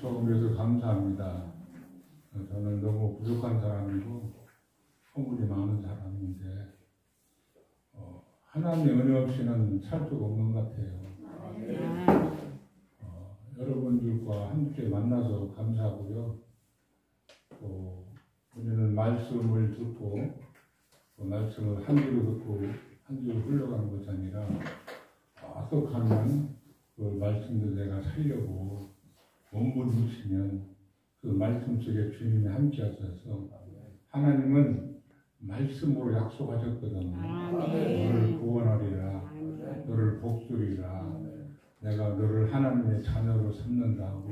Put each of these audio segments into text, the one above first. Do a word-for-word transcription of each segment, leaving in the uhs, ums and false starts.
처음에도 감사합니다. 저는 너무 부족한 사람이고 허물이 많은 사람인데 어, 하나님의 은혜 없이는 살 수가 없는 것 같아요. 어, 여러분들과 함께 만나서 감사하고요. 또 우리는 말씀을 듣고 또 말씀을 한 귀로 듣고 한 귀로 흘러가는 것이 아니라 어떻게 하면 그 말씀들 내가 살려고 몸부림치면 그 말씀 속에 주님이 함께 하셔서 하나님은 말씀으로 약속하셨거든요. 너를 구원하리라, 너를 복수리라, 내가 너를 하나님의 자녀로 삼는다고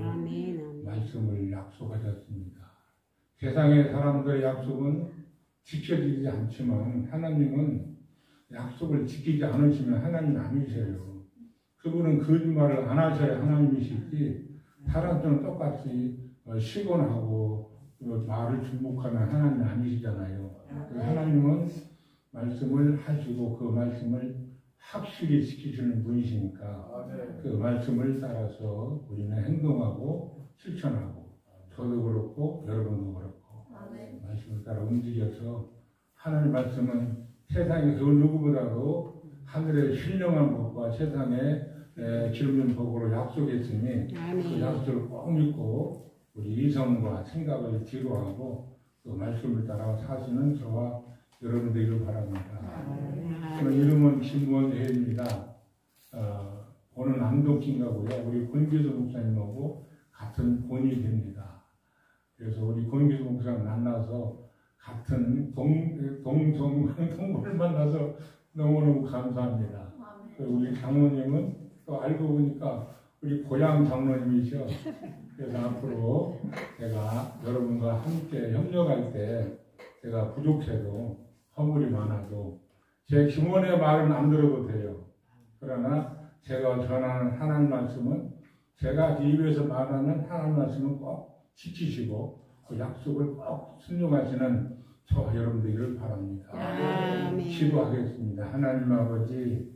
말씀을 약속하셨습니다. 세상의 사람들의 약속은 지켜지지 않지만 하나님은 약속을 지키지 않으시면 하나님 아니세요. 그분은 거짓말을 안 하셔야 하나님이시지 사람들은 똑같이 쉬곤 하고 말을 중복하면 하나님 아니시잖아요. 하나님은 말씀을 하시고 그 말씀을 확실히 지키시는 분이시니까 그 말씀을 따라서 우리는 행동하고 실천하고 저도 그렇고 여러분도 그렇고 말씀을 따라 움직여서 하나님 말씀은 세상의 그 누구보다도 하늘의 신령한 법과 세상의 기름진 복으로 약속했으니 그 약속을 꼭 믿고 우리 이성과 생각을 뒤로하고 그 말씀을 따라 사시는 저와 여러분들을 바랍니다. 저는 이름은 김원혜입니다. 어, 오늘 안동김가고요. 우리 권기수 목사님하고 같은 본이 됩니다. 그래서 우리 권기수 목사님 만나서 같은 동, 동성, 동물을 만나서 너무너무 감사합니다. 우리 장로님은 또 알고 보니까 우리 고향 장로님이셔. 그래서 앞으로 제가 여러분과 함께 협력할 때 제가 부족해도 허물이 많아도 제 김원의 말은 안 들어도 돼요. 그러나 제가 전하는 하나님 말씀은 제가 입에서 말하는 하나님 말씀은 꼭 지키시고 그 약속을 꼭 순종하시는 저와 여러분들을 바랍니다. 아멘. 기도하겠습니다. 하나님 아버지,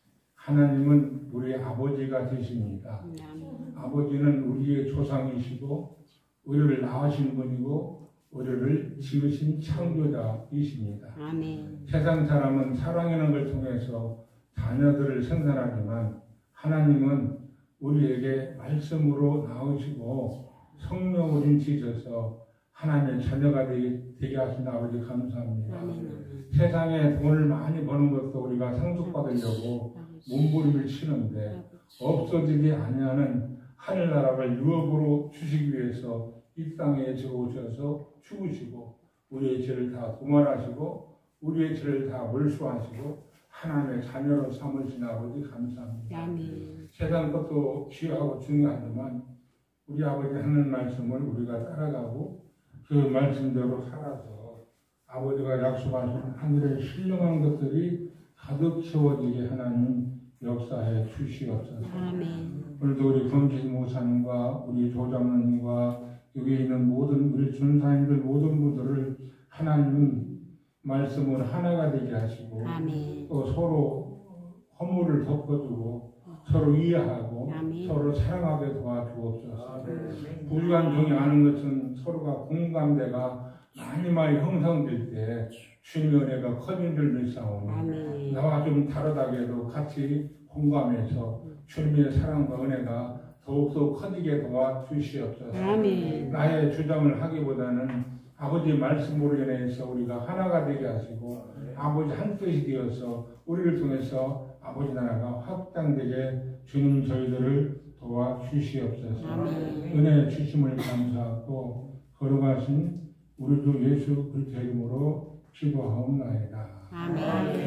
하나님은 우리 아버지가 되십니다. 아멘. 아버지는 우리의 조상이시고 우리를 낳으신 분이고 우리를 지으신 창조자이십니다. 아멘. 세상 사람은 사랑하는 걸 통해서 자녀들을 생산하지만 하나님은 우리에게 말씀으로 낳으시고 성령을 인치셔서 하나님의 자녀가 되게 하신 아버지 감사합니다. 아멘. 세상에 돈을 많이 버는 것도 우리가 상속받으려고 몸부림을 치는데 없어지지 아니하는 하늘나라를 유업으로 주시기 위해서 이 땅에 들어오셔서 죽으시고 우리의 죄를 다 도말하시고 우리의 죄를 다 몰수하시고 하나님의 자녀로 삼으신 아버지 감사합니다. 아멘. 세상 것도 귀하고 중요하지만 우리 아버지 하는 말씀을 우리가 따라가고 그 말씀대로 살아서 아버지가 약속하신 하늘의 신령한 것들이 가득 채워지게 하나님 역사해 주시옵소서. 아멘. 오늘도 우리 권기수 목사님과 우리 조장로님과 여기 있는 모든 우리 준사님들 모든 분들을 하나님 말씀으로 하나가 되게 하시고 아멘. 또 서로 허물을 덮어주고 서로 이해하고 아멘. 서로 사랑하게 도와주옵소서. 부유한 종이 아는 것은 서로가 공감대가 많이 많이 형성될 때 주님의 은혜가 커진 줄 믿사오니 나와 좀 다르다고 해도 같이 공감해서 주님의 사랑과 은혜가 더욱더 커지게 도와주시옵소서. 아멘. 나의 주장을 하기보다는 아버지 말씀으로 인해서 우리가 하나가 되게 하시고 아버지 한 뜻이 되어서 우리를 통해서 아버지 나라가 확장되게 주님 저희들을 도와주시옵소서. 아멘. 은혜 주심을 감사하고 거룩하신 우리 주 예수 그리스도의 이름으로 기도하옵나이다. 아멘.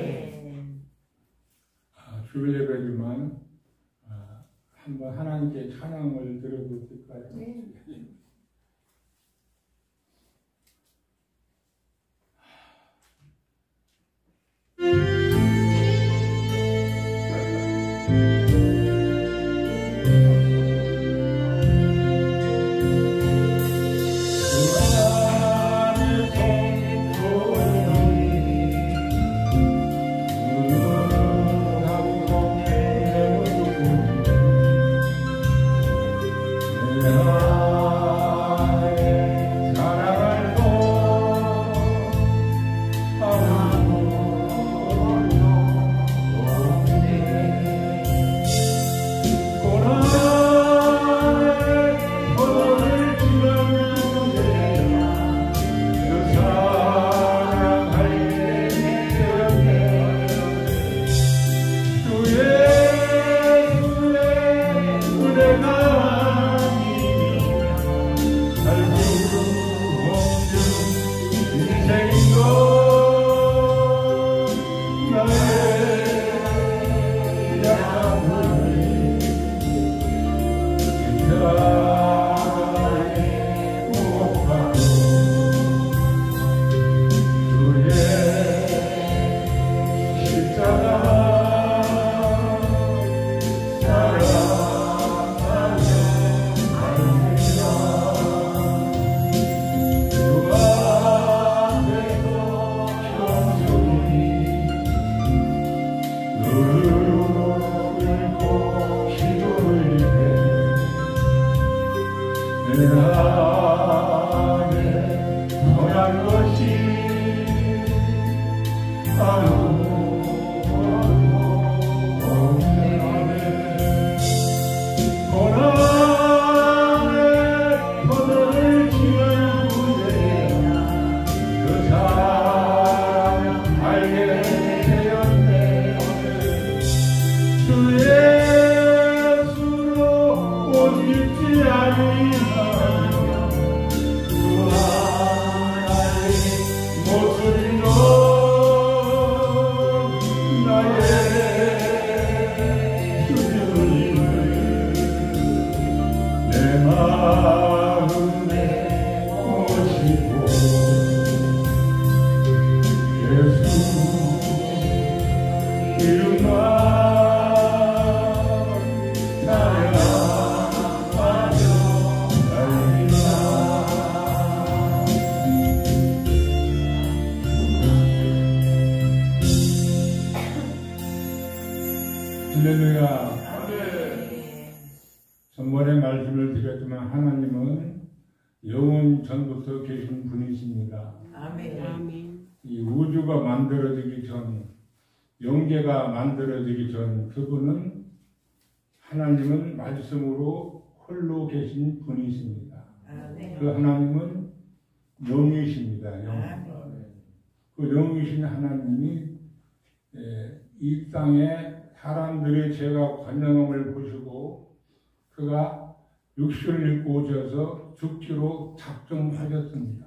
아, 주일 예배지만 아, 한번 하나님께 찬양을 드려도 될까요? 네. Yeah. 전번에 말씀을 드렸지만 하나님은 영원 전부터 계신 분이십니다. 아멘. 아멘. 이 우주가 만들어지기 전, 영계가 만들어지기 전 그분은 하나님은 말씀으로 홀로 계신 분이십니다. 아멘. 그 하나님은 영이십니다. 영. 아멘. 그 영이신 하나님이 이 땅에 사람들의 죄가 관영함을 보시고 그가 육신을 입고 오셔서 죽기로 작정하셨습니다.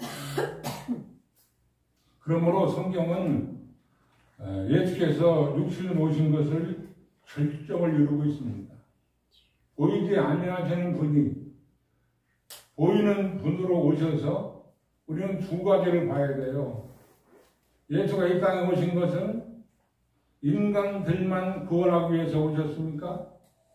그러므로 성경은 예수께서 육신을 오신 것을 결정을 이루고 있습니다. 보이지 아니하시는 분이 보이는 분으로 오셔서 우리는 두 가지를 봐야 돼요. 예수가 이 땅에 오신 것은 인간들만 구원하기 위해서 오셨습니까?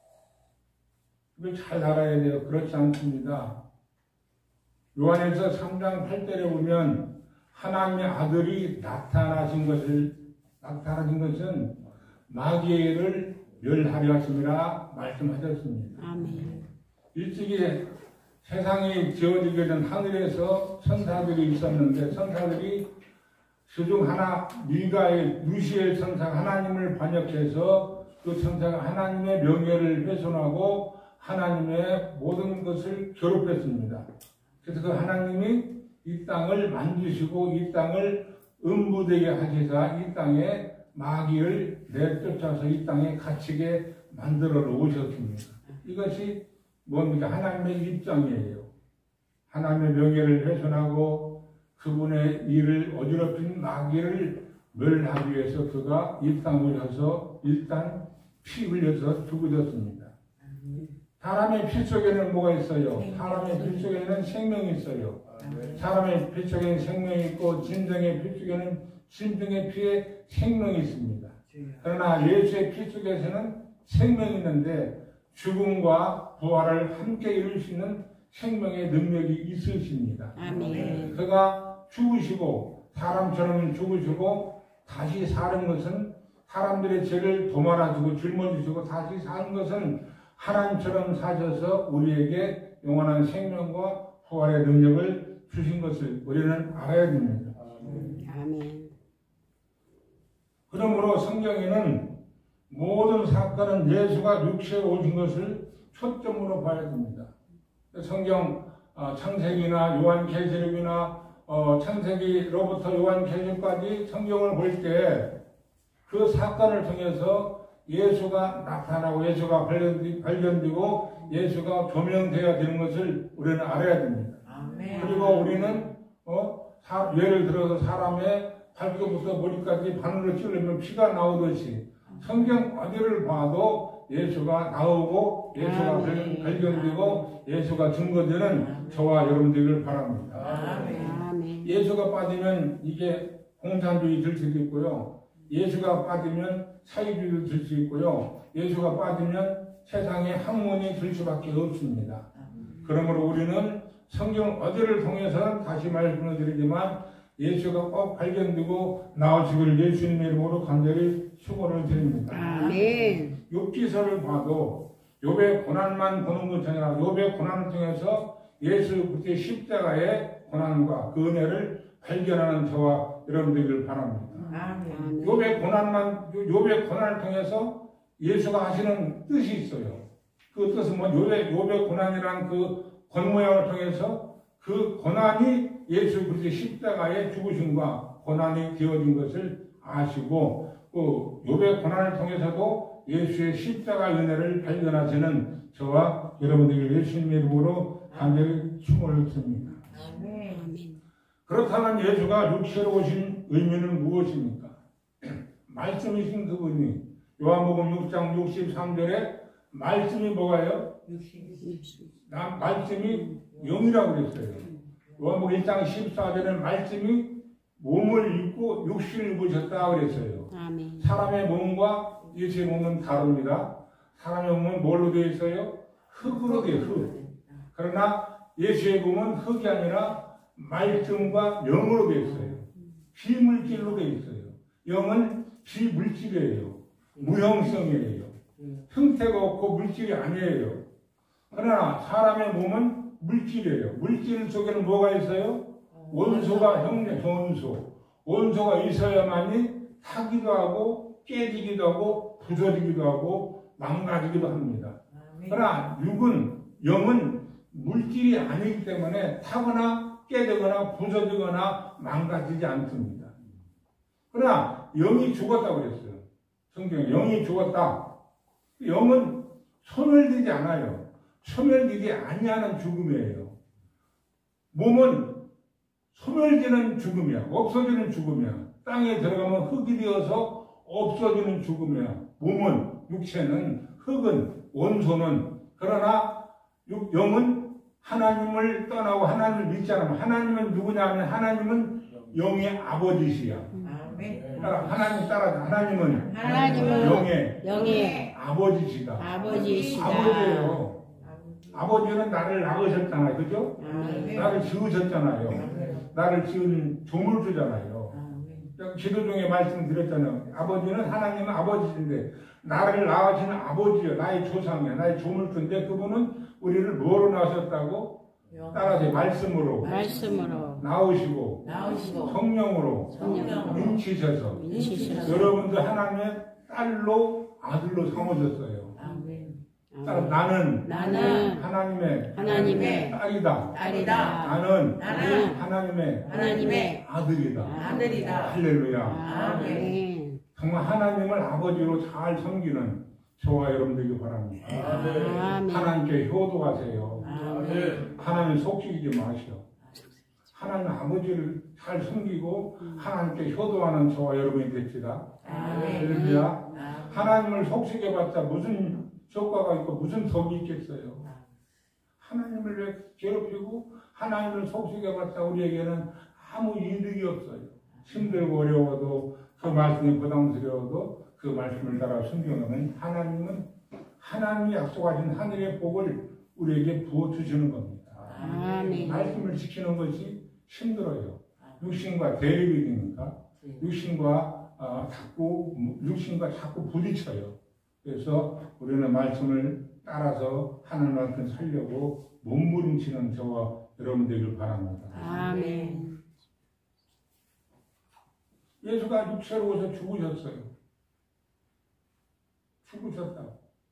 이걸 잘 알아야 돼요. 그렇지 않습니다. 요한일서 삼 장 팔 절에 보면 하나님의 아들이 나타나신 것을 나타나신 것은 마귀를 멸하려 하심이라 말씀하셨습니다. 아멘. 일찍이 세상이 지어지게 된 하늘에서 천사들이 있었는데 천사들이 그중 하나 미가엘, 루시엘 천사가 하나님을 반역해서 그 천사가 하나님의 명예를 훼손하고 하나님의 모든 것을 괴롭혔습니다. 그래서 그 하나님이 이 땅을 만드시고 이 땅을 음부되게 하시사 이 땅에 마귀를 내쫓아서 이 땅에 갇히게 만들어 놓으셨습니다. 이것이 뭡니까? 하나님의 입장이에요. 하나님의 명예를 훼손하고 그분의 일을 어지럽힌 마귀를 멸하기 위해서 그가 이 땅에 오셔서 일단 피 흘려서 죽으셨습니다. 사람의 피 속에는 뭐가 있어요? 사람의 피 속에는 생명이 있어요. 사람의 피 속에는 생명이 있고 짐승의 피 속에는 짐승의 피에 생명이 있습니다. 그러나 예수의 피 속에서는 생명이 있는데 죽음과 부활을 함께 이룰 수 있는 생명의 능력이 있으십니다. 아멘. 그가 죽으시고 사람처럼 죽으시고 다시 사는 것은 사람들의 죄를 도말하시고 짊어지시고 다시 사는 것은 하나님처럼 사셔서 우리에게 영원한 생명과 부활의 능력을 주신 것을 우리는 알아야 됩니다. 아멘. 그러므로 성경에는 모든 사건은 예수가 육체에 오신 것을 초점으로 봐야 됩니다. 성경 창세기나 요한계시록이나 어, 창세기로부터 요한계시록까지 성경을 볼 때 그 사건을 통해서 예수가 나타나고 예수가 발견되고 예수가 조명되어야 되는 것을 우리는 알아야 됩니다. 아멘. 그리고 우리는 어, 사, 예를 들어서 사람의 발끝부터 머리까지 바늘로 찌르면 피가 나오듯이 성경 어디를 봐도 예수가 나오고 예수가 아멘. 발견되고 예수가 증거되는 저와 여러분들을 바랍니다. 아멘. 예수가 빠지면 이게 공산주의 될 수도 있고요. 예수가 빠지면 사회주의도 될 수 있고요. 예수가 빠지면 세상의 학문이 될 수밖에 없습니다. 그러므로 우리는 성경 어디를 통해서는 다시 말씀을 드리지만 예수가 꼭 발견되고 나오시기를 예수님의 이름으로 간절히 축원을 드립니다. 아멘. 욥기서를 봐도 욥의 고난만 보는 것이 아니라 욥의 고난을 통해서 예수 그리스도의 십자가의 고난과 그 은혜를 발견하는 저와 여러분들을 바랍니다. 아멘. 욥의 고난만 욥의 고난을 통해서 예수가 하시는 뜻이 있어요. 그 뜻은 뭐 욥의 욥의 고난이란 그 곤모양을 통해서 그 고난이 예수 그리스도의 십자가의 죽으심과 고난이 되어진 것을 아시고 그 욥의 고난을 통해서도 예수의 십자가 은혜를 발견하시는 저와 여러분들이 예수님의 이름으로 간절히 축원을 드립니다. 아멘. 그렇다면 예수가 육체로 오신 의미는 무엇입니까? 말씀이신 그분이 요한복음 육 장 육십삼 절에 말씀이 뭐가요? 나 말씀이 영이라고 그랬어요. 요한복음 일 장 십사 절에 말씀이 몸을 입고 육신을 입으셨다 그랬어요. 아멘. 사람의 몸과 예수의 몸은 다릅니다. 사람의 몸은 뭘로 되어 있어요? 흙으로 되어 있어요. 흙. 그러나 예수의 몸은 흙이 아니라 말씀과 영으로 되어 있어요. 비물질로 되어 있어요. 영은 비물질이에요. 무형성이에요. 형태가 없고 물질이 아니에요. 그러나 사람의 몸은 물질이에요. 물질 속에는 뭐가 있어요? 원소가 형제, 원소. 원소가 있어야만이 타기도 하고 깨지기도 하고 부서지기도 하고 망가지기도 합니다. 그러나 육은, 영은 물질이 아니기 때문에 타거나 깨지거나 부서지거나 망가지지 않습니다. 그러나 영이 죽었다고 그랬어요. 성경에 영이 죽었다. 영은 소멸되지 않아요. 소멸되지 아니하는 죽음이에요. 몸은 소멸되는 죽음이야. 없어지는 죽음이야. 땅에 들어가면 흙이 되어서 없어지는 죽음이야. 몸은, 육체는, 흙은, 원소는. 그러나 영은 하나님을 떠나고 하나님을 믿지 않으면 하나님은 누구냐 하면 하나님은 영의 아버지시야. 하나님 따라 하나님은, 하나님은 영의, 영의 아버지시다. 아버지시다. 아버지예요. 아버지는 나를 낳으셨잖아요. 그죠? 아멘. 나를 지으셨잖아요. 나를 지은 조물주잖아요. 기도 중에 말씀드렸잖아요. 아버지는 하나님은 아버지인데 나를 낳으시는 아버지요. 나의 조상이야. 나의 조물주인데 그분은 우리를 뭐로 낳으셨다고? 따라서 말씀으로, 말씀으로 낳으시고, 나오시고 성령으로 성령으로 인치셔서 인치셔서 여러분도 하나님의 딸로 아들로 삼으셨어요. 따라 나는 나는 하나님의 하나님의 딸이다. 딸이다. 나는 나는 하나님의 하나님의 아들이다. 아들이다. 할렐루야. 아멘. 정말 하나님을 아버지로 잘 섬기는 저와 여러분들이 바랍니다. 아멘. 하나님께 효도하세요. 아멘. 하나님 속이지 마시오. 하나님 아버지를 잘 섬기고 하나님께 효도하는 저와 여러분이 됩시다. 할렐루야. 하나님을 속삭여봤자 무슨 효과가 있고 무슨 덕이 있겠어요. 하나님을 왜 괴롭히고 하나님을 속삭여봤자 우리에게는 아무 이득이 없어요. 힘들고 어려워도 그 말씀이 부담스러워도 그 말씀을 따라 순종하면 하나님은 하나님이 약속하신 하늘의 복을 우리에게 부어주시는 겁니다. 아멘. 말씀을 지키는 것이 힘들어요. 육신과 대립이 되니까 육신과 어, 자꾸 육신과 자꾸 부딪혀요. 그래서 우리는 말씀을 따라서 하는 만큼 살려고 몸부림치는 저와 여러분들을 바랍니다. 아멘. 예수가 육체로 오셔 죽으셨어요. 죽으셨다.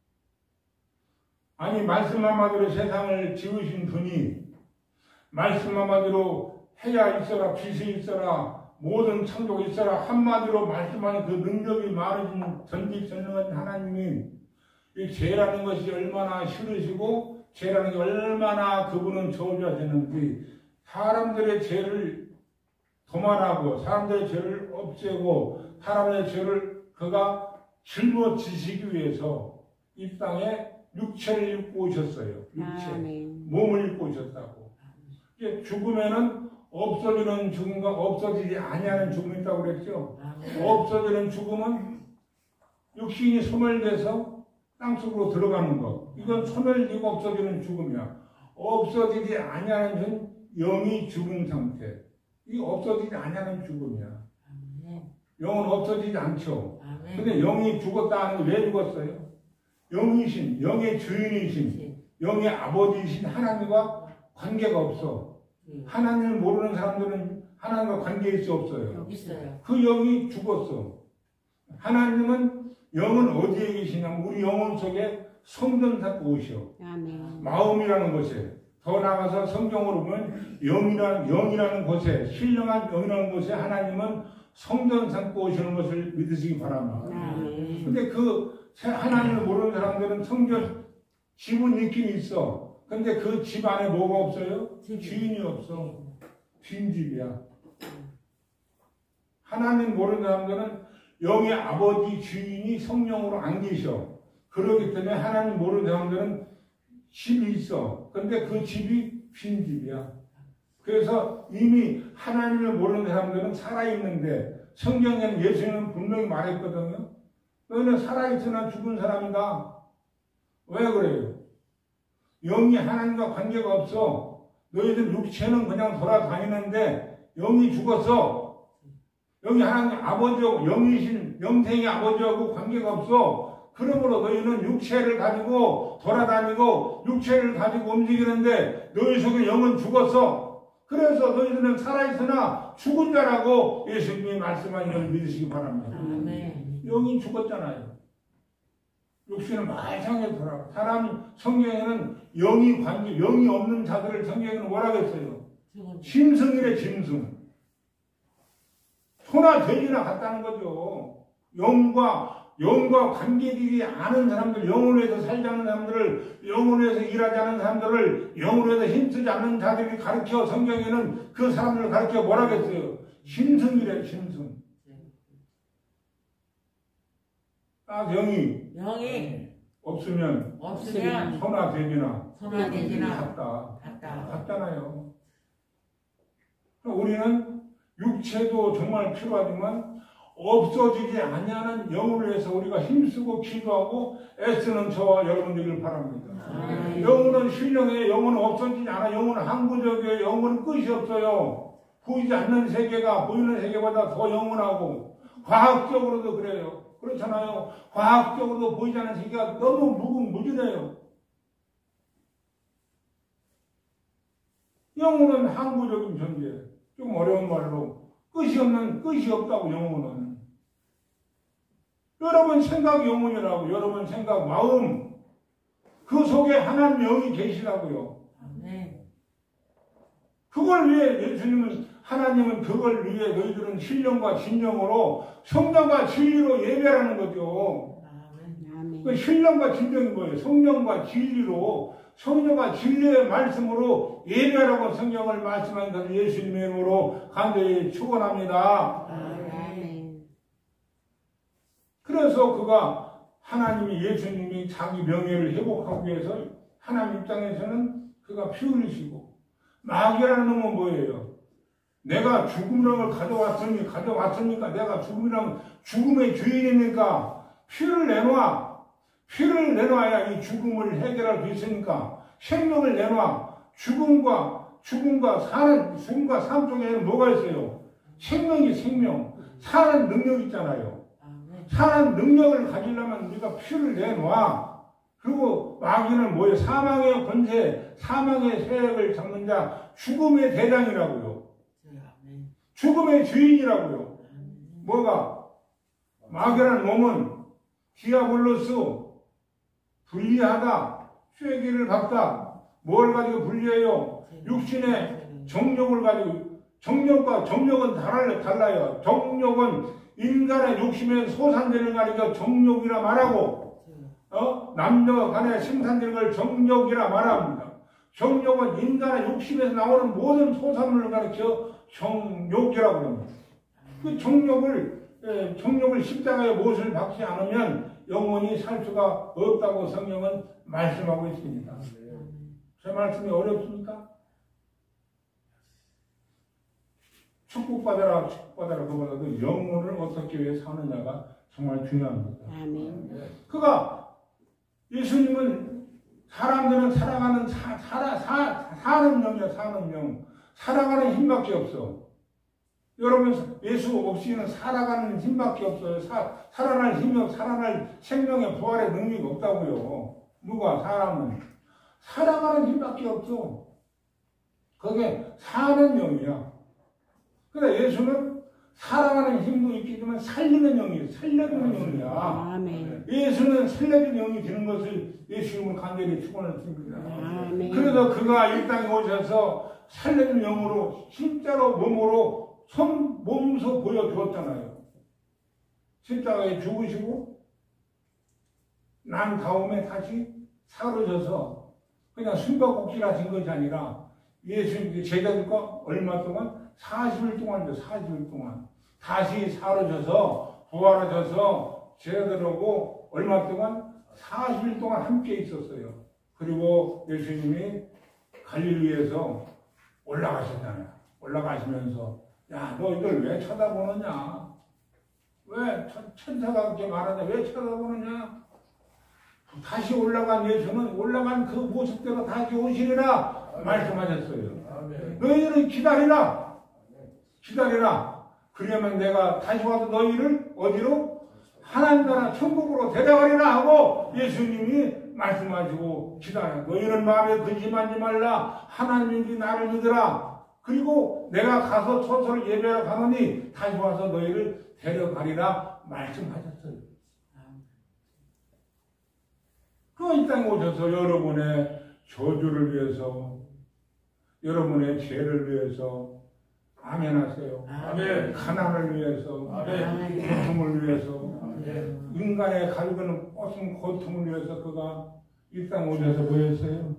아니 말씀 한마디로 세상을 지으신 분이 말씀 한마디로 해야 있어라 빛이 있어라 모든 창조가 있어라 한마디로 말씀하는 그 능력이 많으신 전지전능한 하나님이 이 죄라는 것이 얼마나 싫으시고 죄라는 게 얼마나 그분은 저주하시는지 사람들의 죄를 도말하고 사람들의 죄를 없애고 사람의 죄를 그가 짊어지시기 위해서 이 땅에 육체를 입고 오셨어요. 육체. 아멘. 몸을 입고 오셨다고. 이제 죽으면은 없어지는 죽음과 없어지지 아니하는 죽음이 있다고 그랬죠. 없어지는 죽음은 육신이 소멸돼서 땅속으로 들어가는 것. 이건 소멸되고 없어지는 죽음이야. 없어지지 아니하는 영이 죽은 상태. 이 없어지지 아니하는 죽음이야. 영은 없어지지 않죠. 근데 영이 죽었다 하는 게 왜 죽었어요? 영이신, 영의 주인이신, 영의 아버지이신 하나님과 관계가 없어. 하나님을 모르는 사람들은 하나님과 관계일 수 없어요. 있어요. 그 영이 죽었어. 하나님은 영은 어디에 계시냐면 우리 영혼 속에 성전 잡고 오셔. 아멘. 마음이라는 곳에 더 나아가서 성경으로 보면 영이라는, 영이라는 곳에 신령한 영이라는 곳에 하나님은 성전 삼고 오시는 것을 믿으시기 바랍니다. 아멘. 근데 그 하나님을 모르는 사람들은 성전 집은 있긴 있어. 근데 그 집 안에 뭐가 없어요? 주인이 없어. 빈집이야. 하나님 모르는 사람들은 영의 아버지 주인이 성령으로 안 계셔. 그렇기 때문에 하나님 모르는 사람들은 집이 있어. 근데 그 집이 빈집이야. 그래서 이미 하나님을 모르는 사람들은 살아있는데 성경에는 예수님은 분명히 말했거든요. 너희는 살아있으나 죽은 사람이다. 왜 그래요? 영이 하나님과 관계가 없어. 너희들 육체는 그냥 돌아다니는데 영이 죽었어. 영이 하나님 아버지하고 영이신 영생의 아버지하고 관계가 없어. 그러므로 너희는 육체를 가지고 돌아다니고 육체를 가지고 움직이는데 너희 속에 영은 죽었어. 그래서 너희들은 살아있으나 죽은 자라고 예수님이 말씀하신 걸 믿으시기 바랍니다. 아멘. 영이 죽었잖아요. 육신은 말상에 돌아가. 사람 성경에는 영이 관계, 영이 없는 자들을 성경에는 뭐라고 했어요? 짐승이래, 짐승. 소나 돼지나 같다는 거죠. 영과 영과 관계되지 않은 사람들, 영으로 해서 살지 않는 사람들을, 영으로 해서 일하지 않는 사람들을, 영으로 해서 힘쓰지 않는 자들이 가르쳐, 성경에는 그 사람들을 가르쳐 뭐라고 했어요? 짐승이래, 짐승. 딱 영이, 영이 없으면, 없으면 소나 돼지나, 소나 돼지나 같다. 같다. 같잖아요. 우리는 육체도 정말 필요하지만, 없어지지 아니하는 영을 위해서 우리가 힘쓰고 기도하고 애쓰는 저와 여러분들을 바랍니다. 아멘. 영혼은 신령해. 영혼은 없어지지 않아. 영혼은 항구적이에요. 영혼은 끝이 없어요. 보이지 않는 세계가 보이는 세계보다 더 영원하고 과학적으로도 그래요. 그렇잖아요. 과학적으로도 보이지 않는 세계가 너무 무궁무진해요. 영혼은 항구적인 존재. 좀 어려운 말로 끝이 없는, 끝이 없다고 영혼은. 여러분 생각 영혼이라고, 여러분 생각 마음, 그 속에 하나님 영이 계시라고요. 아멘. 그걸 위해 예수님은, 하나님은 그걸 위해 너희들은 신령과 진정으로 성령과 진리로 예배하는 거죠. 아멘. 그 신령과 진정이 뭐예요? 성령과 진리로, 성령과 진리의 말씀으로 예배하라고 성경을 말씀한 것을 예수님의 이름으로 간절히 축원합니다. 아멘. 그래서 그가 하나님이 예수님이 자기 명예를 회복하기 위해서 하나님 입장에서는 그가 피 흘리시고, 마귀라는 놈은 뭐예요? 내가 죽음을 가져왔으니 가져왔으니까 내가 죽음이랑 죽음의 주인이니까 피를 내놔. 피를 내놔야 이 죽음을 해결할 수 있으니까 생명을 내놔. 죽음과 죽음과 사는 죽음과 삶 속에는 뭐가 있어요? 생명이 생명. 사는 능력 있잖아요. 사는 능력을 가지려면 우리가 피를 내놔. 그리고 마귀는 뭐예요? 사망의 권세, 사망의 세력을 잡는 자, 죽음의 대장이라고요. 죽음의 주인이라고요. 뭐가? 마귀라는 몸은 디아블로스, 불리하다, 쐐기를 박다. 뭘 가지고 불리해요? 육신의 정욕을 가지고. 정욕과 정욕은 달라요. 달라요. 정욕은 인간의 욕심의 소산되는 가리켜 정욕이라 말하고, 어? 남녀 간의 생산되는 걸 정욕이라 말합니다. 정욕은 인간의 욕심에서 나오는 모든 소산물을 가리켜 정욕이라고 합니다. 그 정욕을, 예, 정욕을 십자가에 못을 박지 않으면 영원히 살 수가 없다고 성경은 말씀하고 있습니다. 제 말씀이 어렵습니까? 축복받아라 축복받아라 그보다도 영혼을 어떻게 왜 사느냐가 정말 중요합니다. 아멘. 그가 예수님은 사람들은 살아가는 사, 살아, 사, 사는 영이야. 사는 영. 살아가는 힘밖에 없어. 여러분 예수 없이는 살아가는 힘밖에 없어요. 사, 살아날 힘이 살아날 생명의 부활의 능력이 없다고요. 누가? 사람은 살아가는 힘밖에 없어. 그게 사는 영이야. 그래 예수는 살아가는 힘도 있기 때문에 살리는 영이에요. 살려주는 영이야. 아멘. 예수는 살려주는 영이 되는 것을 예수님은 간절히 축원했습니다. 아멘. 그래서 그가 이 땅에 오셔서 살려주는 영으로 진짜로 몸으로 손 몸소 보여주었잖아요. 십자가에 죽으시고 난 다음에 다시 사라져서 그냥 숨바꼭질 하신 것이 아니라 예수님 제자들과 얼마 동안 사십 일 동안이죠. 사십 일 동안 다시 사라져서 부활하셔서 제자들하고 얼마 동안 사십 일 동안 함께 있었어요. 그리고 예수님이 갈릴리에서 올라가셨잖아요. 올라가시면서 야, 너 이걸 왜 쳐다보느냐? 왜 천사가 그렇게 말하냐? 왜 쳐다보느냐? 다시 올라간 예수는 올라간 그 모습대로 다시 오시리라 말씀하셨어요. 너희는 기다리라. 기다리라. 그러면 내가 다시 와서 너희를 어디로? 하나님 나라 천국으로 데려가리라 하고 예수님이 말씀하시고 기다려. 너희는 마음에 근심하지 말라. 하나님이 나를 믿으라. 그리고 내가 가서 처소를 예배하러 가노니 다시 와서 너희를 데려가리라 말씀하셨어요. 그 이 땅에 오셔서 여러분의 저주를 위해서 여러분의 죄를 위해서 아멘 하세요. 아멘. 가난을 위해서 아멘. 고통을 위해서 아멘. 인간의 가지고는 뻗은 고통을 위해서 그가 이 땅에 오셔서 뭐 했어요?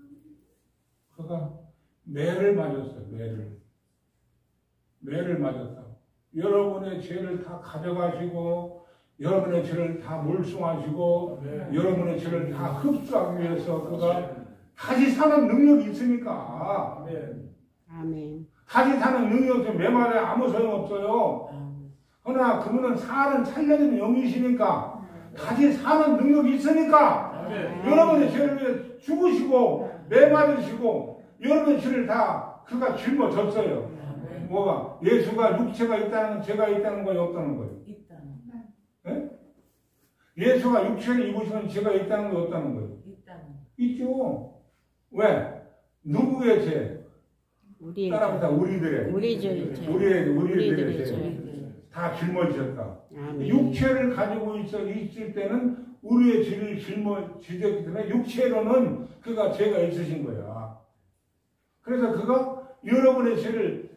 그가 매를 맞았어요. 매를. 매를 맞았다고. 여러분의 죄를 다 가져가시고 여러분의 죄를 다 몰수하시고 아멘. 여러분의 죄를 다 흡수하기 위해서 그가 다시 사는 능력이 있으니까 아멘. 아멘. 다시 사는 능력이 없으면 매 말에 아무 소용없어요. 그러나 그분은 사는 살려주는 영이시니까 다시 사는 능력이 있으니까 아멘. 여러분의 죄를 위해 죽으시고 매 맞으시고 여러분의 죄를 다 그가 짊어졌어요. 뭐가? 예수가 육체가 있다는 죄가 있다는 거예요? 없다는 거예요? 있다는. 예? 예수가 육체를 입으시면 죄가 있다는 거예요? 없다는 거예요? 있다는. 있죠. 왜? 누구의 죄? 우리의 따라합니다. 우리들의. 우리 죄, 죄. 우리의, 우리들의 우리들의 죄. 죄. 다 짊어지셨다. 아멘. 육체를 가지고 있어, 있을 때는 우리의 죄를 짊어지셨기 때문에 육체로는 그가 죄가 있으신 거야. 그래서 그가 여러분의 죄를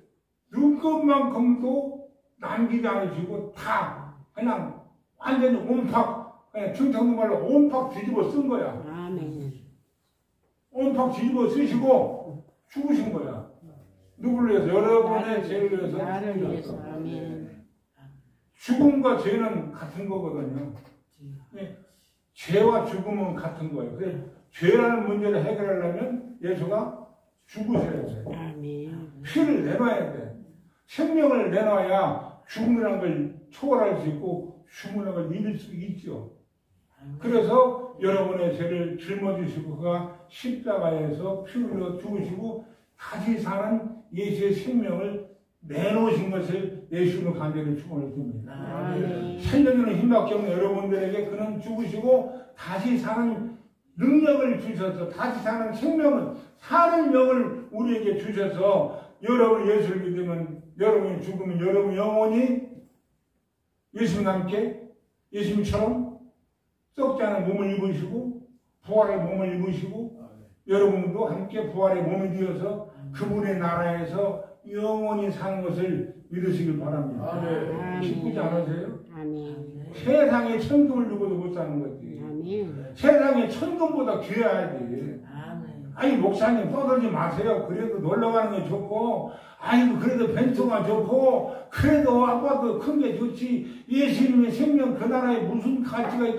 눈것만큼도 남기지 않으시고 다 그냥 완전히 온팍, 그냥 충청도 말로 온팍 뒤집어 쓴 거야. 아멘. 온팍 뒤집어 쓰시고 죽으신 거야. 누구를 위해서? 여러분의 나를 죄를 위해서. 나를 죽으셨어. 위해서. 아멘. 죽음과 죄는 같은 거거든요. 네. 죄와 죽음은 같은 거예요. 그래서 죄라는 문제를 해결하려면 예수가 죽으셔야 돼요. 아멘. 피를 내놔야 돼. 생명을 내놔야 죽음이라는 걸 초월할 수 있고 죽음이라는 걸 이길 수 있죠. 그래서 여러분의 죄를 짊어지시고 그가 십자가에서 피 흘려 죽으시고 다시 사는 예수의 생명을 내놓으신 것을 예수님은 간절히 축원을 줍니다. 아멘. 살려주는 힘밖에 없는 여러분들에게 그는 죽으시고 다시 사는 능력을 주셔서 다시 사는 생명을 사는 영을 우리에게 주셔서 여러분 예수를 믿으면 여러분이 죽으면 여러분 영혼이 예수님과 함께 예수님처럼 썩지 않은 몸을 입으시고 부활의 몸을 입으시고 여러분도 함께 부활의 몸이 되어서 그분의 나라에서 영원히 사는 것을 믿으시길 바랍니다. 아멘. 기쁘지 않으세요? 아멘. 세상에 천금을 주고도 못 사는 거지. 아멘. 세상에 천금보다 귀해야지. 아멘. 아니 목사님 떠들지 마세요. 그래도 놀러 가는 게 좋고 아이고 그래도 벤츠가 좋고 그래도 아빠도 큰 게 좋지. 예수님의 생명 그 나라에 무슨 가치가 있겠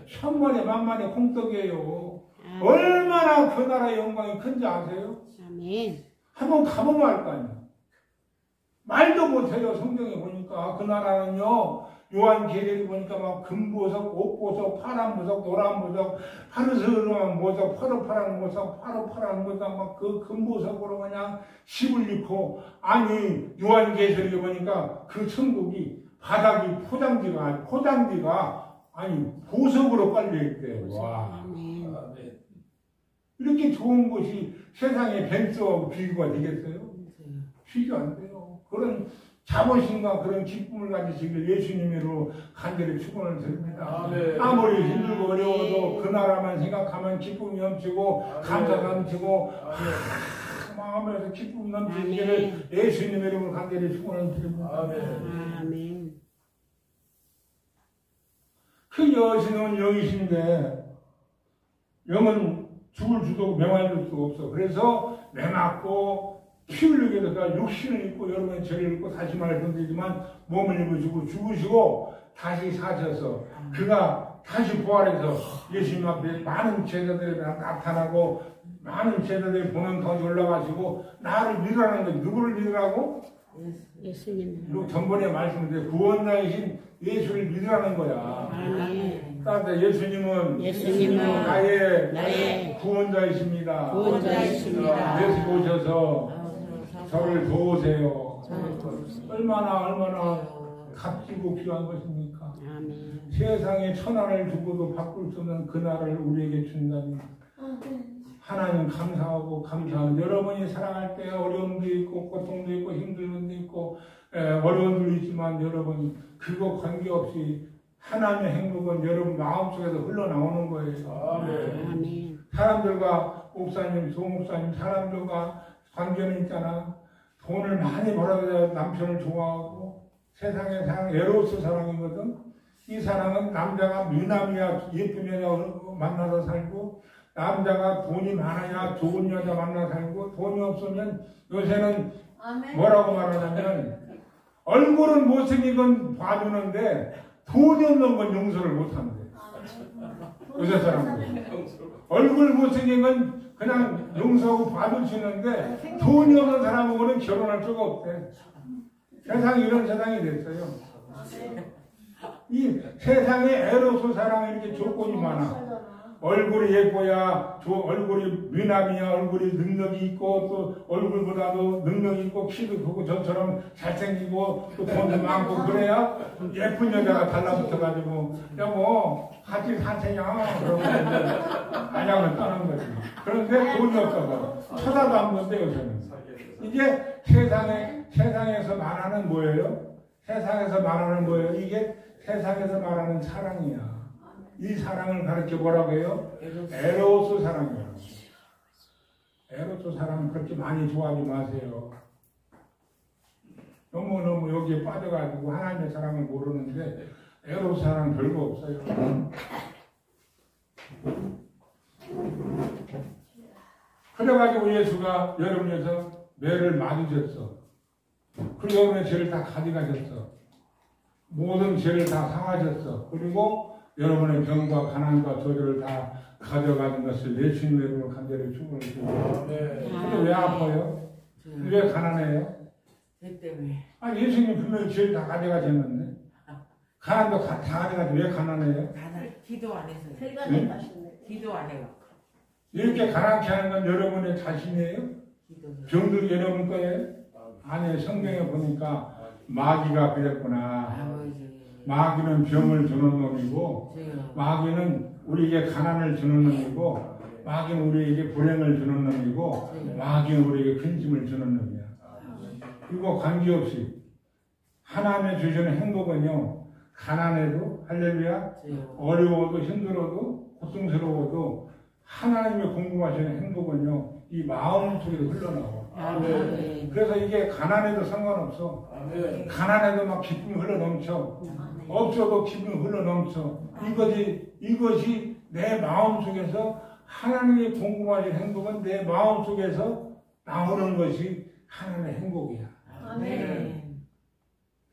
천만에 만만의 콩떡이에요. 아멘. 얼마나 그 나라의 영광이 큰지 아세요? 아멘. 한번 가보면 알 거 아니에요. 말도 못해요. 성경에 보니까 그 나라는요, 요한계시록에 보니까 막 금보석, 옥보석, 파란보석, 노란보석, 파르스름한 보석, 파르파란 보석, 파르파란 보석, 막 그 금보석으로 그냥 십을 입고, 아니 요한계시록에 보니까 그 천국이 바닥이 포장지가 포장지가 아니 보석으로 깔려 있대요. 와, 아멘. 이렇게 좋은 곳이 세상에 벤츠하고 비교가 되겠어요? 비교 안 돼요. 그런 자부심과 그런 기쁨을 가지시길 예수님으로 간절히 축원을 드립니다. 아멘. 아무리 힘들고 어려워도 그 나라만 생각하면 기쁨이 넘치고 감사가 넘치고 하, 마음에서 기쁨이 넘치기를 예수님 이름으로 간절히 축원을 드립니다. 아멘. 아멘. 그 여신은 영이신데 영은 죽을 수도 명할 수도 없어. 그래서 매맞고 피 흘리게 되다 육신을 입고 여러분의 죄를 입고 다시 말씀드리지만 몸을 입으시고 죽으시고 다시 사셔서 그가 다시 부활해서 예수님 앞에 많은 제자들이 나타나고 많은 제자들이 보는 가운데 올라가시고 나를 믿으라는 거 누구를 믿으라고? 예수님. 그리고 전번에 말씀드린 구원자이신 예수를 믿으라는 거야. 아멘. 따라서 예수님은 예수님은 나의, 나의 구원자이십니다. 구원자이십니다. 예수 오셔서 저를 도우세요. 저를 도우세요. 얼마나 얼마나 값지고 귀한 것입니까? 아멘. 세상에 천하를 주고도 바꿀 수 없는 그 나라를 우리에게 준다니 하나님 감사하고 감사하는 여러분이 사랑할 때 어려움도 있고 고통도 있고 힘듦도 있고 에, 어려움도 있지만 여러분 그거 관계없이 하나님의 행복은 여러분 마음속에서 흘러나오는 거예요. 아멘. 아멘. 사람들과 목사님, 소목사님 사람들과 관계는 있잖아. 돈을 많이 벌어야 남편을 좋아하고 세상의 사랑, 에로스 사랑이거든. 이 사랑은 남자가 미남이야 예쁜 여자 만나서 살고 남자가 돈이 많아야 좋은 여자 만나 살고 돈이 없으면 요새는 뭐라고 말하냐면 얼굴은 못생긴 건 봐주는데 돈이 없는 건 용서를 못한대. 요새 사람들 얼굴 못생긴 건 그냥 용서하고 봐줄 수 있는데 돈이 없는 사람하고는 결혼할 수가 없대. 세상이 이런 세상이 됐어요. 이 세상에 에로스 사랑이 이렇게 조건이 많아. 얼굴이 예뻐야 저 얼굴이 미남이야 얼굴이 능력이 있고 또 얼굴보다도 능력이 있고 키도 크고 저처럼 잘생기고 또 돈도 많고 그래야 예쁜 여자가 달라붙어가지고 여보 같이 사세요 그러고 안양을 떠난 거지. 그런데 돈이 없어서 쳐다도 안 본대 요새는. 이게 세상에 세상에서 말하는 뭐예요? 세상에서 말하는 뭐예요? 이게 세상에서 말하는 사랑이야. 이 사랑을 가르쳐 뭐라고 해요? 에로스 사랑이에요. 에로스 사랑은 그렇게 많이 좋아하지 마세요. 너무너무 여기에 빠져가지고 하나님의 사랑을 모르는데 에로스 사랑은 별거 없어요. 그래가지고 예수가 여러분에서 매를 맞으셨어. 그리고 여러분의 죄를 다 가져가셨어. 모든 죄를 다 상하셨어. 그리고 여러분의 병과 가난과 저주를 다 가져가는 것을 예수님의 이름으로 간절히 축원을 드립니다. 근데 왜 아파요? 왜 가난해요? 죄 때문에. 아 예수님이 분명히 죄를 다 가져가셨는데 가난도 다 가져가지 왜 가난해요? 가난 기도 안 해서. 응? 기도 안 해요. 이렇게 가난케 하는 건 여러분의 자신이에요? 기도. 병도 여러분 거예요? 아니 성경에 보니까 마귀가 그랬구나. 아버지. 마귀는 병을 주는 놈이고 제가 마귀는 우리에게 가난을 주는 놈이고 마귀는 우리에게 불행을 주는 놈이고 마귀는 우리에게 근심을 주는 놈이야. 그리고 관계없이 하나님의 주시는 행복은요 가난해도 할렐루야 어려워도 힘들어도 고통스러워도 하나님의 공급하시는 행복은요 이 마음 속에서 흘러나와. 아멘. 그래서 이게 가난해도 상관없어. 가난해도 막 기쁨이 흘러넘쳐. 없어도 기쁨이 흘러넘쳐. 이것이 이것이 내 마음 속에서 하나님이 공급하신 행복은 내 마음 속에서 나오는 것이 하나님의 행복이야. 아멘.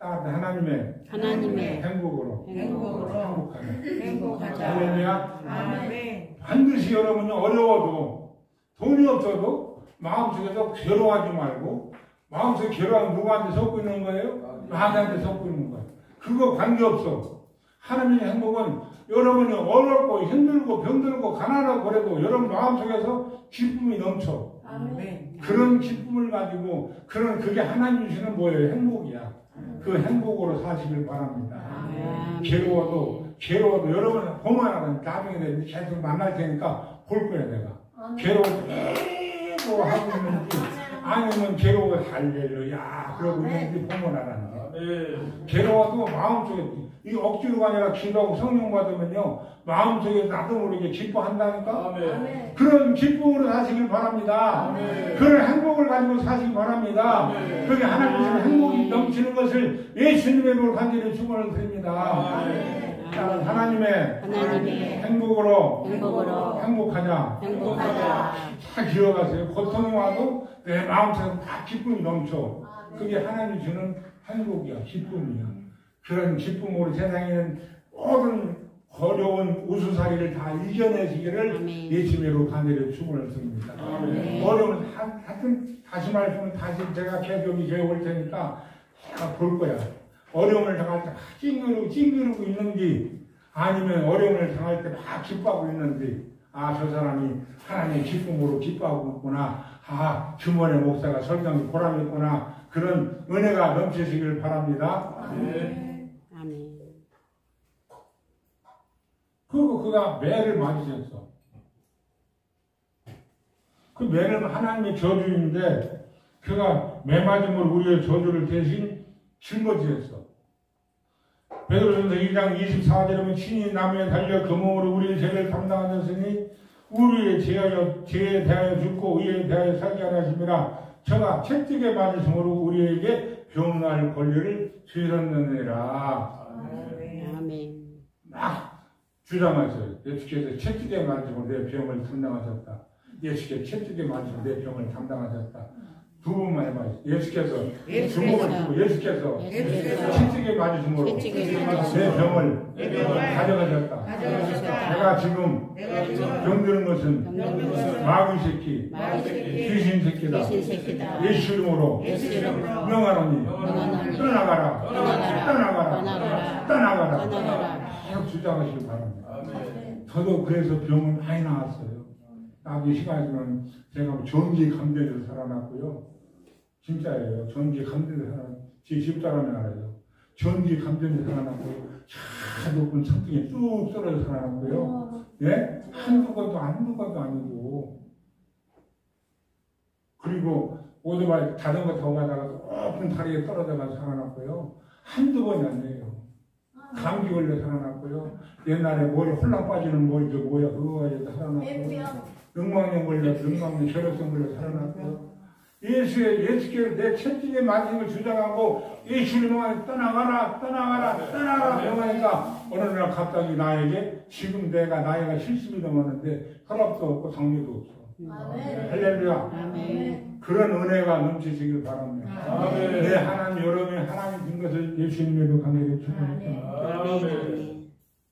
따뜻 하나님의 하나님의 행복으로 행복으로 행복하자. 행복하자. 할렐루야. 아멘. 반드시 여러분이 어려워도 돈이 없어도 마음속에서 괴로워하지 말고 마음속에 괴로워하면 누구한테 섞고 있는 거예요? 마귀한테 섞고 있는 거예요. 그거 관계없어. 하나님의 행복은 여러분이 어렵고 힘들고 병들고 가난하고 그래도 여러분 마음속에서 기쁨이 넘쳐. 아멘. 그런 기쁨을 가지고 그런 그게 하나님 주시는 뭐예요? 행복이야. 그 행복으로 사시길 바랍니다. 아멘. 괴로워도 괴로워도 여러분 보면 나중에 내가 계속 만날 테니까 볼 거야 내가. 괴로워도 계속 하고 있는지 아니면 괴로워 할렐루야 그러고 있는지 보면 알아요. 괴로워도 마음속에 이 억지로가 아니라 기도하고 성령 받으면요 마음속에 나도 모르게 기뻐한다니까. 아멘. 그런 기쁨으로 사시길 바랍니다. 아멘. 그런 행복을 가지고 사시기 바랍니다. 아멘. 그게 하나님의 행복이 넘치는 것을 예수님의 이름으로 간절히 축원을 드립니다. 아멘. 자, 하나님의 하나님의 행복으로 행복으로 행복하자. 행복하자. 다 기억하세요. 고통이 와도 내 마음속에 다 기쁨이 넘쳐. 그게 하나님이 주는 행복이야, 기쁨이야. 그런 기쁨으로 세상에 있는 모든 어려운 우수사리를 다 이겨내시기를 아멘. 예수님으로 간절히 축원을 드립니다. 아멘. 어려운 하- 하여튼 다시 말씀은 다시 제가 계속 이제 올 테니까 제가 볼 거야. 어려움을 당할 때 막 찡그리고 찡그리고 있는지 아니면 어려움을 당할 때 막 기뻐하고 있는지 아 저 사람이 하나님의 기쁨으로 기뻐하고 있구나. 아 주머니 목사가 설명이 보람이 있구나. 그런 은혜가 넘치시길 바랍니다. 아멘. 아멘. 그리고 그가 매를 맞으셨어. 그 매는 하나님의 저주인데 그가 매 맞음으로 우리의 저주를 대신 짊어지셨어. 베드로전서 이 장 이십사 절에 보면 친히 나무에 달려 그 몸으로 우리의 죄를 담당하셨으니 우리의 죄에, 죄에 대하여 죽고 의에 대하여 살게 하려 하심이라. 저가 채찍에 맞으심으로 우리에게 병날 권리를 주셨느니라. 아멘. 아멘. 막 주장하셔요. 예수께서 채찍에 맞으시고 내 병을 담당하셨다. 예수께서 채찍에 맞으시고 내 병을 담당하셨다. 두 번만 해봐요. 예수께서 주먹을 쥐고 예수께서 예수께서 채찍에 맞으심으로 채찍에 맞으심으로 내 병을 내 병을 가져가셨다. 가져가셨다. 내가 지금 내가 지금 병드는 것은 병드는 것은 마귀 새끼, 마귀 새끼, 귀신 새끼다. 귀신 새끼다. 예수 이름으로 예수 이름으로 명하노니 명하노니 떠나가라, 떠나가라, 떠나가라, 떠나가라, 떠나가라. 떠나가라. 계속 주장하시기 바랍니다. 아멘. 저도 그래서 병을 많이 나왔어요. 나도 이 시간이면 제가 전기 감전에서 살아났고요. 진짜예요. 전기 감전에서 살아났, 제 집사람이 알아요. 전기 감전에서 살아났고, 차 높은 천둥에 쭉 떨어져 살아났고요. 예? 한두 번도 한두 번도 아니고. 그리고 오토바이 자전거 타고 가다가 높은 다리에 떨어져가서 살아났고요. 한두 번이 아니에요. 감기 걸려 살아났고요. 옛날에 머리 홀랑 빠지는 머리 그 뭐야 그거 가지고 살아났고. 응망염 걸려 응망염 혈액성 걸려 살아났고요. 예수의 예수께서 내 채찍에 맞은 걸 주장하고 예수님 안에 떠나가라 떠나가라 떠나가라 명하니까 어느 날 갑자기 나에게 지금 내가 나이가 칠십이 넘었는데 혈압도 없고 당뇨도 없어. 아멘. 할렐루야. 아멘. 그런 은혜가 넘치시길 바랍니다. 아멘. 내 하나님 여러분이 하나님 준 것을 예수님에도 간절히 축원합니다. 아멘.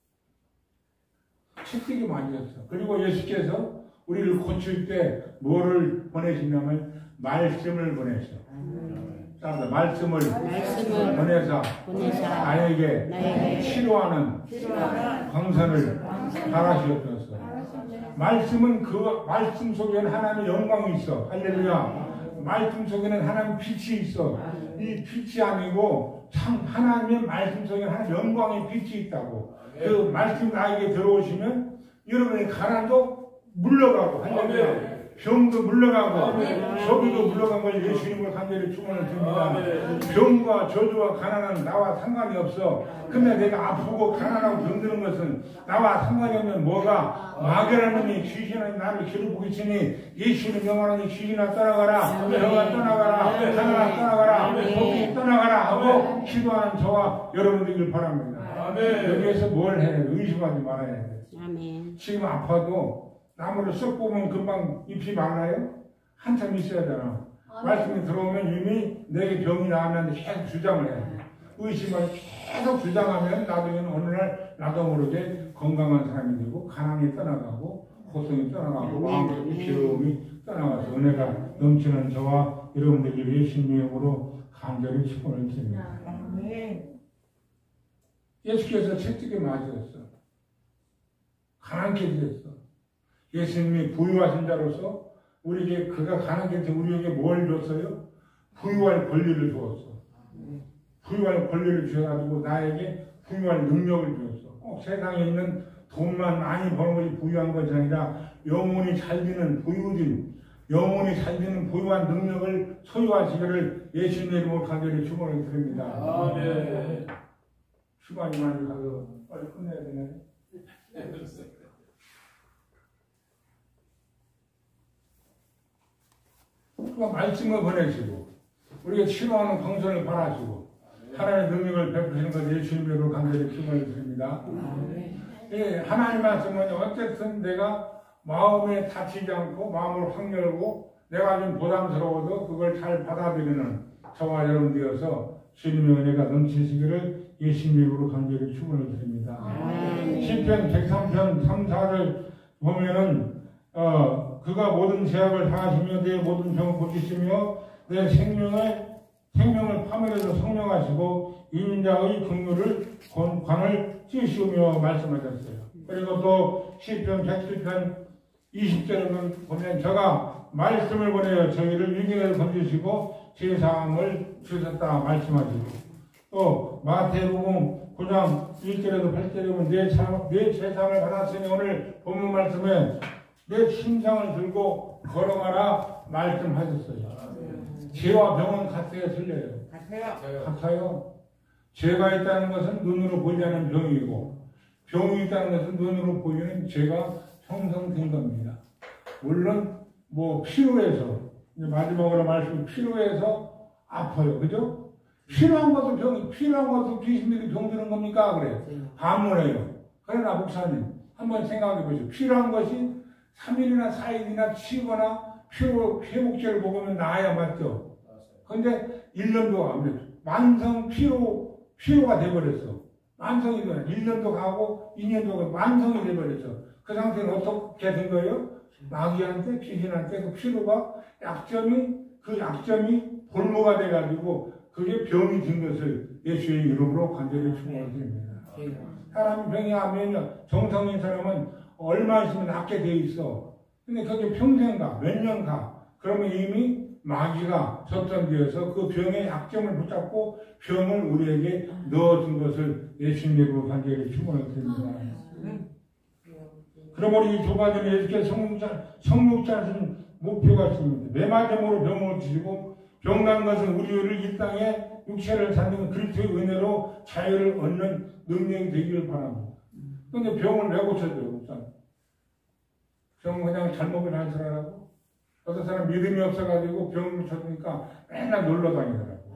채찍이 많이었어. 그리고 예수께서 우리를 고칠 때 뭐를 보내시냐면 말씀을 보내셔. 따라서 말씀을 말씀을 보내사 보내사 나에게 나에게 치료하는 치료하는 광선을 달아주셨어. 말씀은 그 말씀 속에는 하나님의 영광이 있어. 할렐루야. 말씀 속에는 하나님의 빛이 있어. 이 빛이 아니고 참 하나님의 말씀 속에는 하나님의 영광의 빛이 있다고. 그 말씀 나에게 들어오시면 여러분의 가난도 물러가고 할렐루야. 병도 물러가고 저기도 물러간 걸 예수님을 간절히 축원을 드립니다. 병과 저주와 가난은 나와 상관이 없어. 근데 내가 아프고 가난하고 병드는 것은 나와 상관이 없는 뭐가 마귀라는 놈이 귀신은 나를 괴롭히고 있으니 예수님 명하노니 귀신아 떠나가라 병아 떠나가라 가난아 떠나가라 복이 떠나가라 하고 기도하는 저와 여러분들길 바랍니다. 여기에서 뭘 해? 의심하지 말아야 돼. 아멘. 지금 아파도 나무를 쏙 보면 금방 잎이 말라요? 한참 있어야 되나? 말씀이 들어오면 이미 내게 병이 나왔는데 계속 주장을 해야 돼. 의심을 계속 주장하면 나중에는 어느 날 나도 모르게 건강한 사람이 되고 가난이 떠나가고 고통이 떠나가고 마음의 괴로움이 떠나가서 은혜가 넘치는 저와 여러분들이 예수님 이름으로 간절히 축원을 드립니다. 예수께서 채찍에 맞으셨어. 가난케 되셨어. 예수님이 부유하신 자로서 우리에게 그가 가난케 되어 우리에게 뭘 줬어요? 부유할 권리를 주었어. 부유할 권리를 주셔가지고 나에게 부유할 능력을 주었어. 꼭 세상에 있는 돈만 많이 버는 것이 부유한 것이 아니라 영혼이 살리는 부유진, 영혼이 살리는 부유한 능력을 소유하시기를 예수님의 이름으로 간절히 축원을 드립니다. 아멘. 시간이 많이 가서 빨리 끝내야 되네. 그가 말씀을 보내시고 우리가 싫어하는 방송을 바라시고 하나님의 능력을 베푸시는 것 예수님으로 간절히 축원을 드립니다. 예, 하나님 말씀은 어쨌든 내가 마음에 다치지 않고 마음을 확 열고 내가 좀 부담스러워도 그걸 잘 받아들이는 저와 여러분 되어서 주님의 은혜가 넘치시기를 예수님 이름으로 간절히 축원을 드립니다. 시편 백삼 편 삼, 사를 보면은 어, 그가 모든 제약을 다하시며 내 모든 병을 고치시며 내 생명을 생명을 파멸해서 성령하시고 인자의 긍휼을 관을 찌시우며 말씀하셨어요. 그리고 또 시편 백칠 편 이십 절에 보면 저가 말씀을 보내어 저희를 위기를 건지시고 제사함을 주셨다 말씀하시고 또 마태복음 구 장 일 절에도 팔 절에 보면 내, 내 제사함을 받았으니 오늘 본문 말씀에 내 심장을 들고 걸어가라 말씀하셨어요. 죄와 병은 같아요, 틀려요? 같아요. 같아요. 죄가 있다는 것은 눈으로 보이지 않는 병이고 병이 있다는 것은 눈으로 보이는 죄가 형성된 겁니다. 물론 뭐 필요해서 마지막으로 말씀 필요해서 아파요, 그죠? 필요한 것도 병, 필요한 것도 귀신들이 병드는 겁니까? 그래. 반문해요. 그러나 목사님 한번 생각해 보시죠. 필요한 것이 삼 일이나 사 일이나 치거나 피로, 회복제를 먹으면 나아야 맞죠? 근데 일 년도 안 돼. 만성 피로, 피로가 돼버렸어. 만성이 돼. 일 년도 가고 이 년도 가고 만성이 돼버렸어. 그 상태는 어떻게 된 거예요? 마귀한테, 귀신한테 그 피로가 약점이, 그 약점이 볼모가 돼가지고 그게 병이 된 것을 예수의 이름으로 간절히 축원을 드립니다. 사람이 병이 하면요. 정상인 사람은 얼마 있으면 낫게 돼 있어. 근데 그게 평생 가, 몇 년 가. 그러면 이미 마귀가 접선되어서 그 병의 약점을 붙잡고 병을 우리에게 넣어준 것을 예수님으로 간절히 축원을 드립니다. 그러므로 이 조바전에 예수께서 성육자 하신 목표가 있습니다. 매마tem으로 병을 주시고 병난 것은 우리를 이 땅에 육체를 사는 그리스도의 은혜로 자유를 얻는 능력이 되기를 바랍니다. 그런데 병을 왜 고쳐줘요? 병은 그냥 잘못을 한 사람하고 어떤 사람 믿음이 없어가지고 병을 고쳐주니까 맨날 놀러 다니더라고.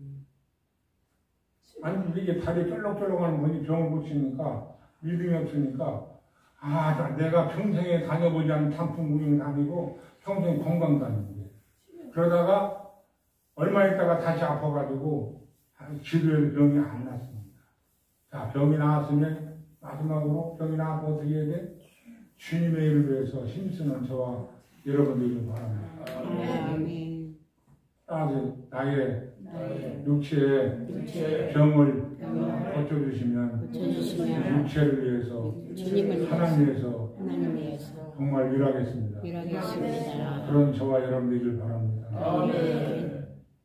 아니 이게 다리 쫄록쫄록하는 분이 병을 고치니까 믿음이 없으니까 아 내가 평생에 다녀보지 않은 tan품 구경 다니고 평생 건강 다니는데 그러다가 얼마 있다가 다시 아파가지고 기도해도 병이 안 났습니다. 자 병이 나왔으면 마지막으로 병이 나와서 어떻게 해야 돼? 주님의 일을 위해서 힘쓰는 저와 여러분들을 바랍니다. 아멘. 따라서 나의 나의 육체의 육체의 병을 병을 고쳐주시면 고쳐주시면 육체를 위해서 주님을 하나님에서 하나님 위해서 정말 일하겠습니다. 일하겠습니다. 그런 저와 여러분들을 바랍니다. 아멘.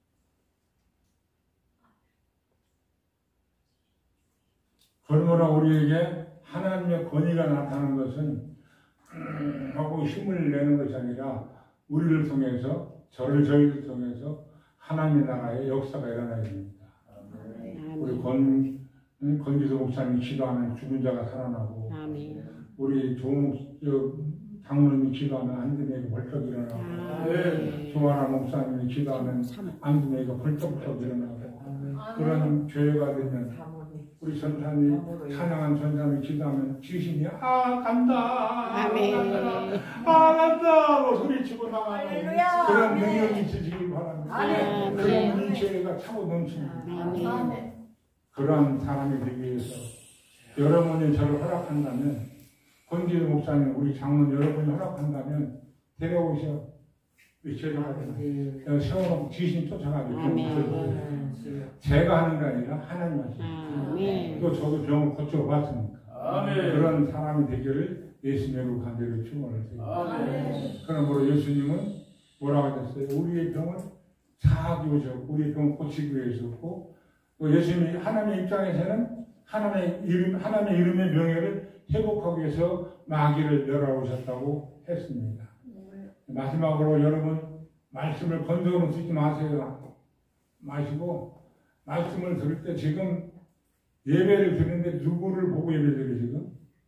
그러므로 우리에게 하나님의 권위가 나타나는 것은 음, 하고 힘을 내는 것이 아니라 우리를 통해서 저를 저희를 통해서 하나님의 나라의 역사가 일어나야 됩니다. 우리 권, 음, 권지도 목사님이 기도하면 죽은 자가 살아나고 아멘. 우리 조 장로님이 기도하면 안드메이가 벌떡 일어나고 아멘. 조아라 목사님이 기도하면 안드메이가 벌떡벌떡 일어나고 그런 교회가 되면 우리 전사님 찬양한 전사님이 기도하면 귀신이 아 간다 아멘. 아 간다 뭐 소리치고 나가는 할렐루야. 그런 아멘. 능력이 있으시길 바랍니다. 아멘. 그런 이 교회가 차고 넘칩니다. 아멘. 아멘. 그런 사람이 되기 위해서 여러분이 저를 허락한다면, 권지우 목사님, 우리 장로님 여러분이 허락한다면 데려오셔. 제가 세워놓고 귀신 쫓아가지고 아멘. 제가 하는 게 아니라 하나님 하십니다. 아멘. 또 저도 병을 고쳐 봤으니까 아멘. 그런 사람이 되기를 예수님으로 간절히 축원을 아멘. 드립니다. 그러므로 예수님은 뭐라고 하셨어요? 우리의 병을 자기 오셨고 우리의 병을 고치기 위해서였고, 또 예수님이 하나님의 입장에서는 하나님의 이름, 하나님의 이름의 명예를 회복하기 위해서 마귀를 멸하오셨다고 했습니다. 마지막으로 여러분 말씀을 건조로 쓰지 마세요. 마시고 말씀을 들을 때 지금 예배를 드리는데 누구를 보고 예배드려 지금?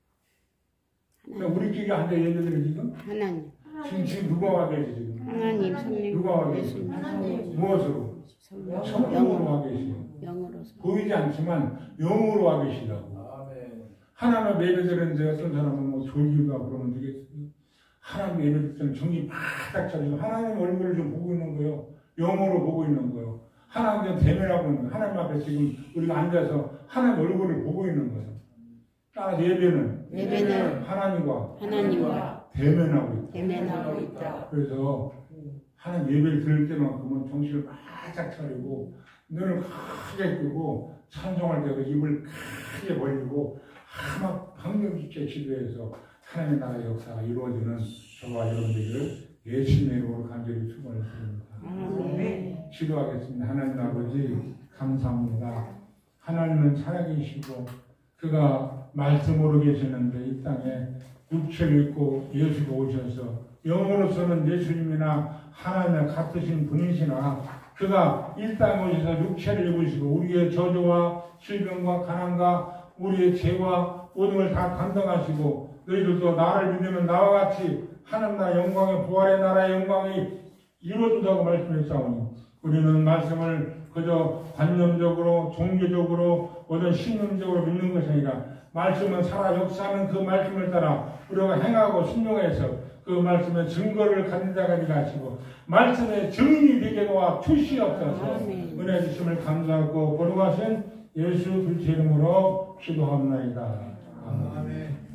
그냥 우리끼리 앉아 예배드려 지금? 하나님. 지금 지금 누가 와 계시 지금? 하나님 성령. 누가 와 계시? 예수님. 하나님. 무엇으로? 성령. 성령으로 와 계시요. 영으로서. 보이지 않지만 영으로 와 계시다고. 아멘. 하나님 예배 드리는데 어떤 사람은 뭐 졸기가 그러면 되겠어요. 하나님 예배 드릴 때는 정신 바짝 차리고 하나님 얼굴을 좀 보고 있는 거예요. 영으로 보고 있는 거예요. 하나님께 대면하고 있는 거예요. 하나님 앞에 지금 우리가 앉아서 하나님 얼굴을 보고 있는 거예요. 따라서 예배는 예배는 하나님과 하나님과 대면하고 있다. 대면하고 있다. 그래서 하나님 예배를 들을 때만큼은 정신을 바짝 차리고 눈을 크게 뜨고 찬송할 때도 입을 크게 벌리고 하나 강력 있게 기도해서 하나님의 나라의 역사가 이루어지는 저와 여러분들을 예수님의 이름으로 간절히 축원을 드립니다. 아멘. 기도하겠습니다. 하나님 아버지 감사합니다. 하나님은 살아계시고 그가 말씀으로 계시는데 이 땅에 육체를 입고 예수가 오셔서 영으로서는 예수님이나 하나님과 같으신 분이시나 그가 이 땅에 오셔서 육체를 입으시고 우리의 저주와 질병과 가난과 우리의 죄와 모든 걸 다 담당하시고 너희들도 나를 믿으면 나와 같이 하나님 나라의 영광의 부활의 나라의 영광이 이루어진다고 말씀했사오니 우리는 말씀을 그저 관념적으로 종교적으로 어떤 신념적으로 믿는 것이 아니라 말씀은 살아 역사하는 그 말씀을 따라 우리가 행하고 순종해서 그 말씀의 증거를 가진 자가 되게 하시고 말씀의 증인이 되게 도와 주시옵소서. 은혜 주심을 감사하고 거룩하신 예수 그리스도의 이름으로 기도합나이다. 아멘.